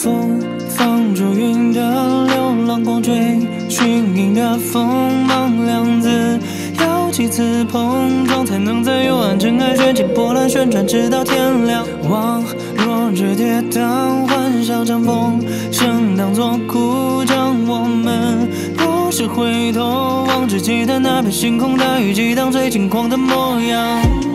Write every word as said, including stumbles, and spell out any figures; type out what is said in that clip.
风放逐云的流浪光追寻影的锋芒两字，要几次碰撞才能在幽暗尘埃卷起波澜旋转直到天亮？望若只跌宕，欢笑将风声当作哭将我们若是回头望只记得那片星空，大雨激荡最轻狂的模样。